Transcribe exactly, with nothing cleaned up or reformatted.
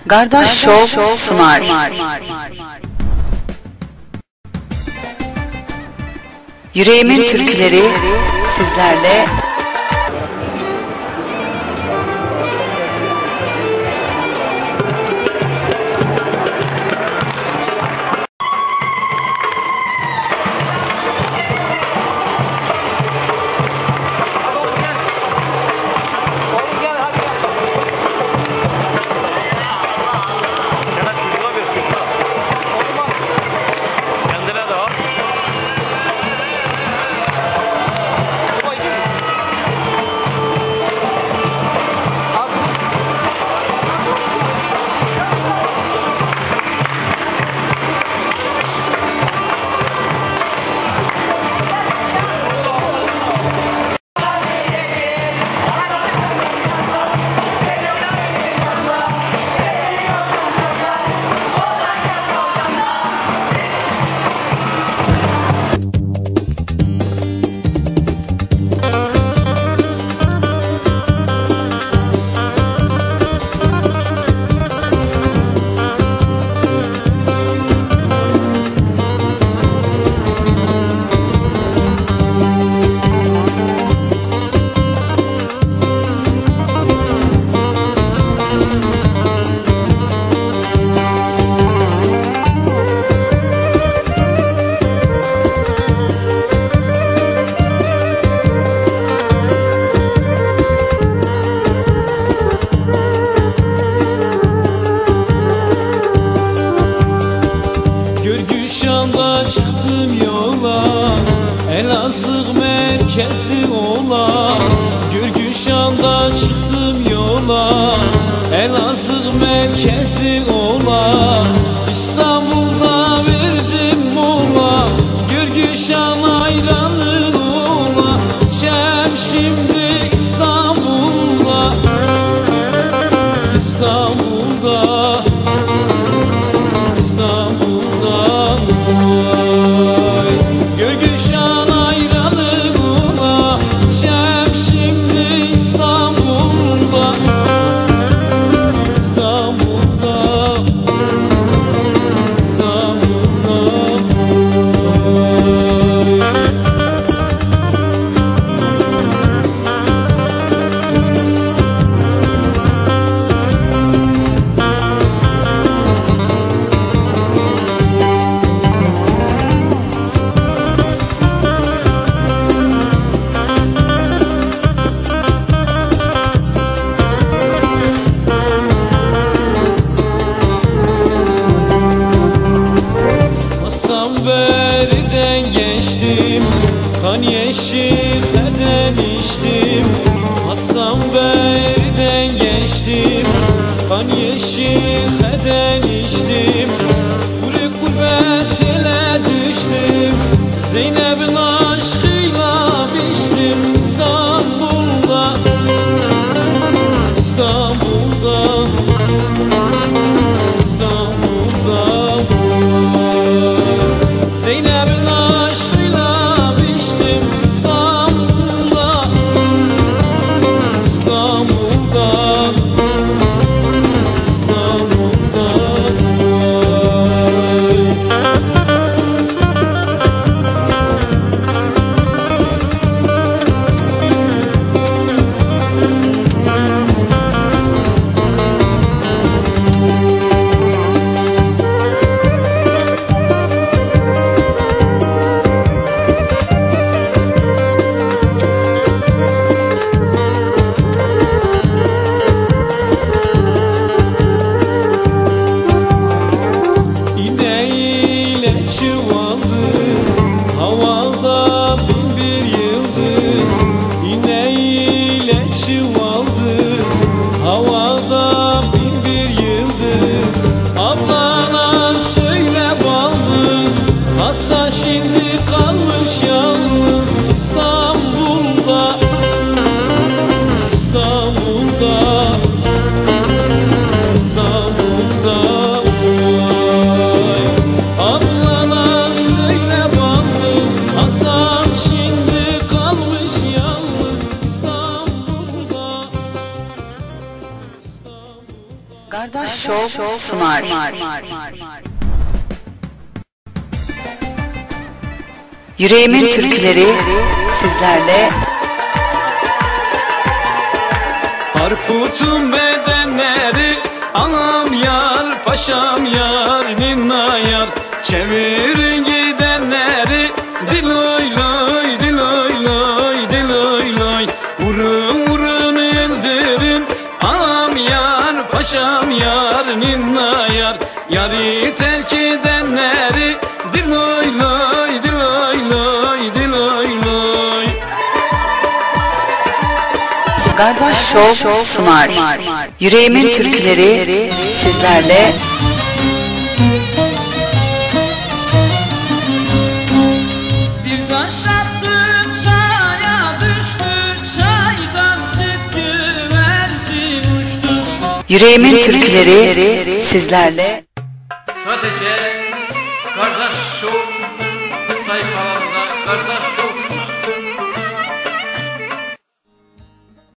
Gardaş Show sunar. Yüreğimin türküleri sizlerle. Gürgüşan'da çıktım yola, Elazığ merkezi ola. Gürgüşan'da çıktım yola, Elazığ merkezi ola. İstanbul'da verdim mola, Gürgüşan ayranın ola. Şem şimdi İstanbul'da, İstanbul'da, İstanbul'da. Gürgüşan ayranı bula, şem şimdi İstanbul'da, İstanbul'da, İstanbul'da. Hasanberi'den geçtim, kan yeşil eden içtim. Hasanberi'den geçtim, kan yeşil eden içtim. Gurbet gurbet ele düştüm, Zeynep'in aşkıyla biçtim. İstanbul'da, İstanbul'da, İstanbul'da. Zeynep'in aşkıyla biçtim. İstanbul'da, İstanbul'da, İstanbul'da. İneğiyle çuvaldız, havada bin bir yıldız. İneğiyle çuvaldız, havada bin bir yıldız. Ablana söyle baldız, hasta şimdi kalmış yalnız. İstanbul'da, İstanbul'da, İstanbul'da. Ablana söyle baldız, Hasan şimdi kalmış yalnız. İstanbul'da, İstanbul'da. Kardeş Show sunar. Yüreğimin türküleri sizlerle. Harputun bedenleri, anam yar, paşam yar, ninna yar. Çevirin gidenleri, diloy loy, diloy loy, diloy loy. Vurun vurun öldürün, anam yar, paşam yar, ninna yar. Yarı terk edenleri, diloy loy, diloy loy, diloy loy. Kardeş Show sunar. Yüreğimin türküleri sizlerle. Bir taş attı çaya düştü, çaydan çıktı güvercin uçtu. Yüreğimin türküleri sizlerle. Sadece Kardeş Show sayfalarında Kardeş Show